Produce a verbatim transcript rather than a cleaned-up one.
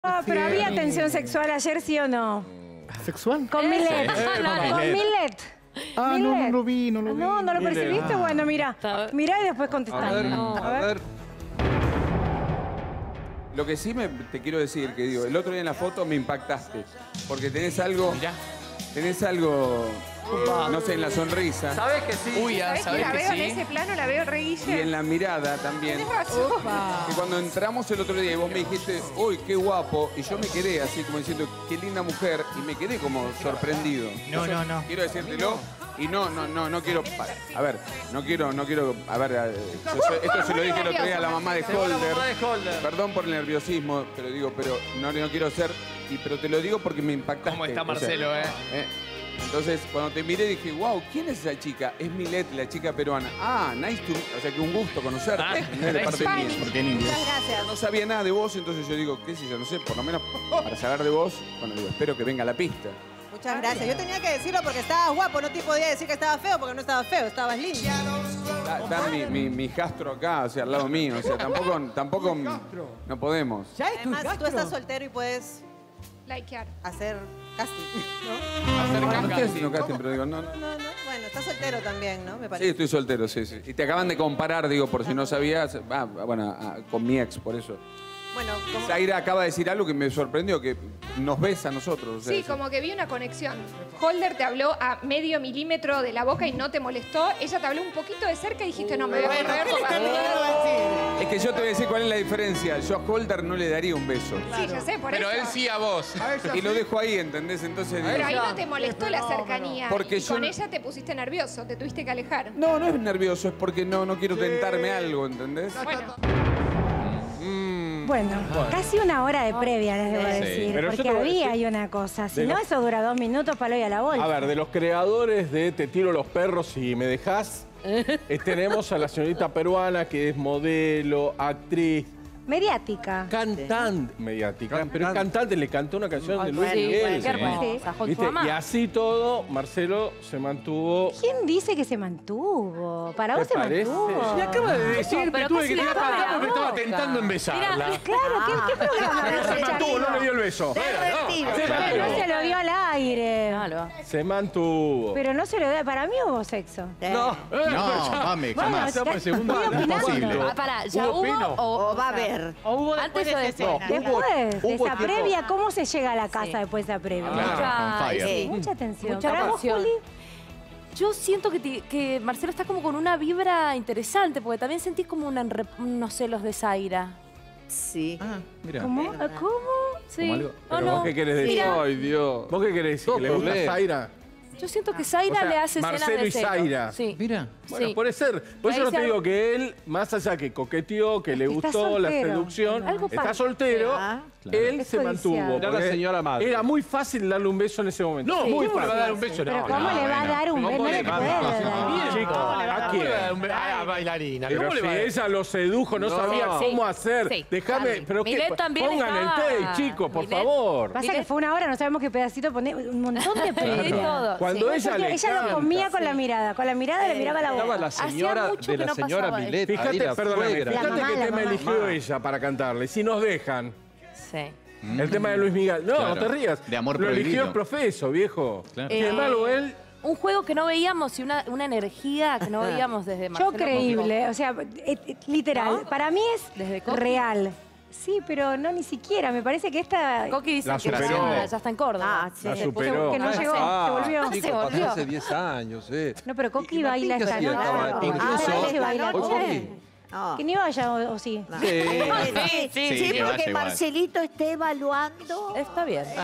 No, pero había tensión sexual ayer, ¿sí o no? ¿Sexual? Con Milet. Sí. Con Milet. Ah, no, no lo vi, no lo vi. No, ¿no lo Milet. percibiste? Ah. Bueno, mira. Mirá y después contestá. A ver, No. a ver. Lo que sí me, te quiero decir, que digo, el otro día en la foto me impactaste. Porque tenés algo... Mirá. Tenés algo, no sé, en la sonrisa. ¿Sabés que sí? Uy, ya, ¿Sabés que ¿sabés la que veo sí? en ese plano? La veo re Y Guille. en la mirada también. Tenés razón. Que cuando entramos el otro día y vos me dijiste, uy, qué guapo, y yo me quedé así como diciendo, qué linda mujer, y me quedé como sorprendido. No, Yo no, no. Quiero decírtelo, y no, no, no, no quiero, a ver, no quiero, no quiero, a ver, eh, yo soy- esto se lo dije el otro día a la mamá de Según la Holder. mamá de Holder. Perdón por el nerviosismo, pero digo, pero no, no quiero ser, y, pero te lo digo porque me impactaste. ¿Cómo está o sea, Marcelo, eh? eh. Entonces, cuando te miré dije, wow, ¿quién es esa chica? Es Milet, la chica peruana. Ah, nice to meet, o sea, que un gusto conocerte. Ah, ¿entendés? De parte mía. Porque en inglés. Muchas gracias. No sabía nada de vos, entonces yo digo, qué sé yo, no sé, por lo menos para saber de vos, bueno, digo, espero que venga la pista. Muchas gracias. Yo tenía que decirlo porque estabas guapo, no te podía decir que estabas feo porque no estabas feo, estabas lindo. Está, está mi, mi, mi jastro acá, o sea, al lado mío, o sea, tampoco, tampoco no podemos. Además, tú estás soltero y puedes Likear. hacer casting, No estoy haciendo casting, pero digo, no, no. ¿no? No, no. Bueno, estás soltero también, ¿no? Me Sí, parece. estoy soltero, sí, sí. Y te acaban de comparar, digo, por si no sabías, ah, bueno, ah, con mi ex, por eso. Bueno, como... Zaira acaba de decir algo que me sorprendió, que nos besa a nosotros. O sea, Sí, como que vi una conexión. Holder te habló a medio milímetro de la boca y no te molestó. Ella te habló un poquito de cerca y dijiste, no, me voy a correr. por la- Es que yo te voy a decir cuál es la diferencia. Yo a Holder no le daría un beso. Sí, ya sé, por Pero eso. él sí a vos. Y lo dejo ahí, ¿entendés? Entonces digo, Pero ahí no te molestó la cercanía. Porque y yo con no- ella te pusiste nervioso, te tuviste que alejar. no, no es nervioso, es porque no, no quiero tentarme algo, ¿entendés? Bueno, Bueno, casi una hora de previa, les debo decir. Pero yo Porque te voy a había decir- ahí una cosa. Si de no, los- eso dura dos minutos para ir a la bolsa. A ver, de los creadores de Te tiro los perros y me dejás, eh, tenemos a la señorita peruana que es modelo, actriz, Mediática. cantante mediática, pero es cantante, le cantó una canción de Luis bueno, Miguel. qué hermosa, con ¿Viste? su mamá. Y así todo, Marcelo se mantuvo. ¿Quién dice que se mantuvo? ¿Para vos ¿Te se parece? mantuvo? Y acaba de decir, pero tuve casi que le tirar tapa para acá la porque estaba boca. tentando en besarla. Claro, ¿qué, qué programa Pero es se ese, mantuvo, no Charlie? le dio el beso. Se Pero no se mantuvo. lo dio al aire. Claro. Se mantuvo. Pero no se lo dio. Para mí hubo sexo. No, No, mami, Bueno, jamás. está- Por segundo, voy no es opinando. posible. Ah, pará, ¿ya ¿Hubo hubo, pino? o, O va a haber. o hubo antes o después? Después de hubo esa tipo- previa, ¿cómo se llega a la casa después de esa previa? Mucha, on fire. sí. Mucha tensión. Mucha ¿Para vos, pasión. Juli? Yo siento que, ti- que Marcelo está como con una vibra interesante, porque también sentí como una, enre- unos celos de Zaira. Sí. Ah, mira. ¿Cómo? ¿Cómo? Sí. Como algo- ¿O Pero no? vos qué querés decir. Mira, Ay, Dios. ¿Vos qué querés decir? Todo ¿Que le gusta problema. Zaira? yo siento que Zaira O sea, le hace escenas Marcelo de y celos. Zaira. Sí. Mira. Bueno, Sí. puede ser. Por Ahí eso no se te digo arma- que él, más allá que coqueteó, que le que está gustó la soltero. seducción, Algo está pasa. soltero, Ah, claro. él Es se codiciado. mantuvo. Era la porque señora madre. Era muy fácil darle un beso en ese momento. No, muy muy fácil. le va a dar un beso. Pero No, ¿cómo no, le va a bueno. dar un beso? No le va a puede dar? dar. Chicos, ¿a quién? A la bailarina. Pero ¿Cómo le si va a dar? ella lo sedujo, no, No. sabía Sí, cómo hacer. sí, Déjame, Charlie. pero ¿qué? Milet también Pongan el estaba- tape, chicos, por Milet- favor. Pasa que fue una hora, no sabemos qué pedacito poner. Un montón de Sí, previa. todo. Cuando sí. ella Porque le ella lo canta. comía con la mirada. Con la mirada le miraba la Estaba boca. la Hacía señora mucho de que la no señora pasaba Milet. Fíjate, ahí la perdóname, suegra. La fíjate mamá, qué la tema mamá. eligió ella para cantarle. Si nos dejan. Sí. El tema de Luis Miguel. No, Claro. no te rías. De amor Lo eligió prohibido. el profeso, viejo. Claro. Sin embargo, él... Un juego que no veíamos y una, una energía que no veíamos desde Marcelo. Yo creíble, o sea, eh, eh, literal. ¿No? Para mí es Desde Coqui. real. Sí, pero no ni siquiera. Me parece que esta... Coqui dice La que superó. ya, ya está en Córdoba. Ah, sí. La que superó. no llegó, Ah, se volvió. chico, Se pasó volvió. hace diez años, eh. No, pero Coqui ¿Y Martín baila qué esta hacía? noche. Estaba- Ah, incluso- parece que baila Hoy noche. Coqui. No. Que ni vaya o, o sí. Sí. Sí, sí, Sí, sí. que vaya igual. Marcelito esté evaluando. Está bien.